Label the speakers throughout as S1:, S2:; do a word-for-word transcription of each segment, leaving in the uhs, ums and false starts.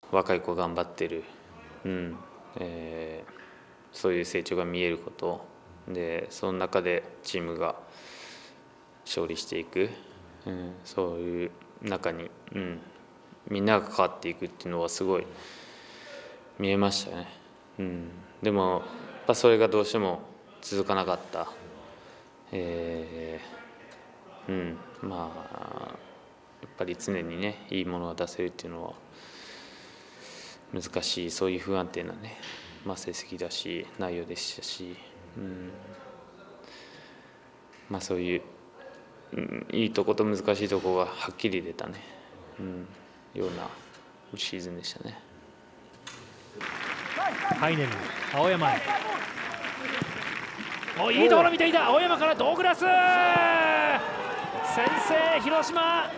S1: 若い子頑張ってる、うんえー、そういう成長が見えることで、その中でチームが勝利していく、うん、そういう中に、うん、みんなが関わっていくっていうのはすごい見えましたね。うん、でもやっぱそれがどうしても続かなかった、えーうん、まあやっぱり常にねいいものが出せるっていうのは難しい、そういう不安定なね、まあ、成績だし内容でしたし、うんまあ、そういう、うん、いいとこと難しいとこがはっきり出たね、うん、ようなシーズンでしたね。
S2: ハイネル、青山へ。おいいところ見ていた青山からドーグラス、先制広島。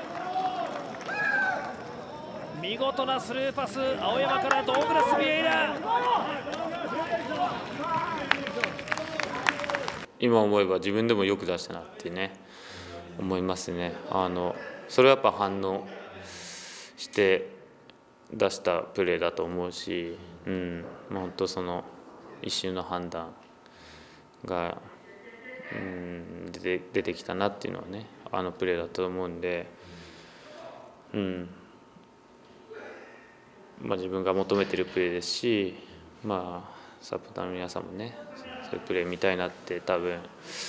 S2: 見事なスルーパス、青山からドーグラス・ビエイラ。
S1: 今思えば自分でもよく出したなってね思いますね。あのそれはやっぱ反応して出したプレーだと思うし、うん、本当その一瞬の判断が、うん、出て、出てきたなっていうのはねあのプレーだと思うんで、うんまあ、自分が求めてるプレーですし、まあ、サポーターの皆さんもねそういうプレー見たいなって多分、うん、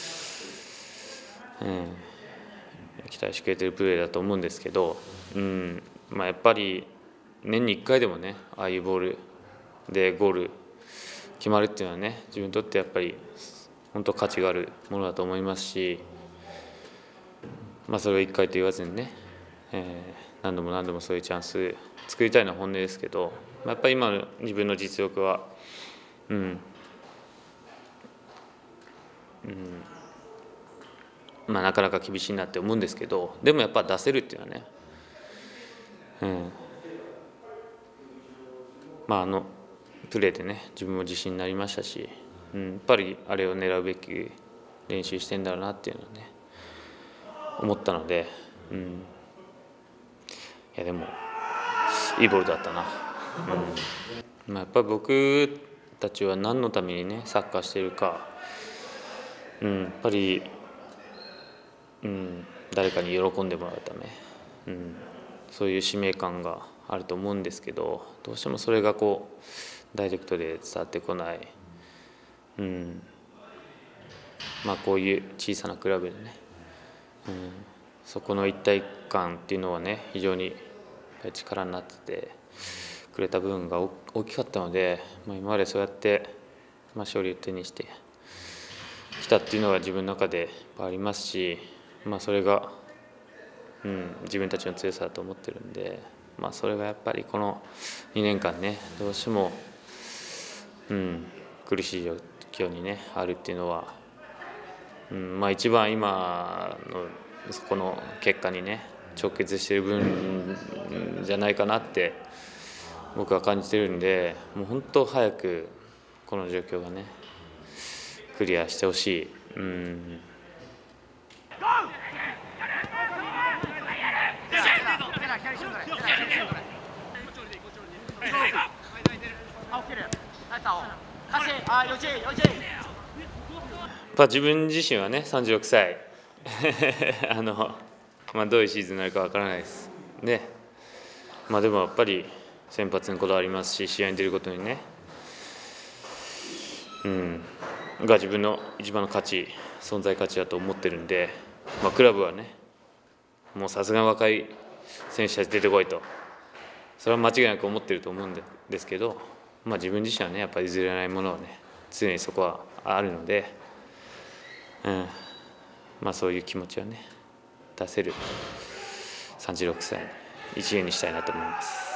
S1: 期待してくれてるプレーだと思うんですけど、うんまあ、やっぱり年にいっかいでもねああいうボールでゴール決まるっていうのはね自分にとってやっぱり本当価値があるものだと思いますし、まあ、それをいっかいと言わずにね、えー、何度も何度もそういうチャンス作りたいのは本音ですけど、やっぱり今の自分の実力は、うんうんまあ、なかなか厳しいなって思うんですけど、でもやっぱ出せるっていうのはね、うんまあ、あのプレーでね自分も自信になりましたし、うん、やっぱりあれを狙うべき練習してんだろうなっていうのはね思ったので、うん、いやでもいいボールだったな、うんまあ、やっぱり僕たちは何のためにねサッカーしているか、うん、やっぱり、うん、誰かに喜んでもらうため、うん、そういう使命感があると思うんですけど、どうしてもそれがこうダイレクトで伝わってこない、うんまあ、こういう小さなクラブでね、うん、そこの一体感っていうのはね非常に力になっててくれた部分が大きかったので、まあ、今までそうやって、まあ、勝利を手にしてきたっていうのは自分の中でありますし、まあ、それが、うん、自分たちの強さだと思ってるんで、まあ、それがやっぱりこのにねんかんねどうしても、うん、苦しい状況にねあるっていうのは、うんまあ、一番今のそこの結果にね直結している分じゃないかなって僕は感じてるんで、もう本当早くこの状況がねクリアしてほしい。うんまあ自分自身はねさんじゅうろくさいあの、まあ、どういうシーズンになるかわからないですね。まあでもやっぱり先発にこだわりますし、試合に出ることにね、うん、が自分の一番の価値存在価値だと思ってるんで、まあ、クラブはねもうさすがに若い選手たち出てこいと、それは間違いなく思ってると思うんですけど、まあ、自分自身はねやっぱり譲れないものはね常にそこはあるので、うんまあ、そういう気持ちをね出せるさんじゅうろくさいの一年にしたいなと思います。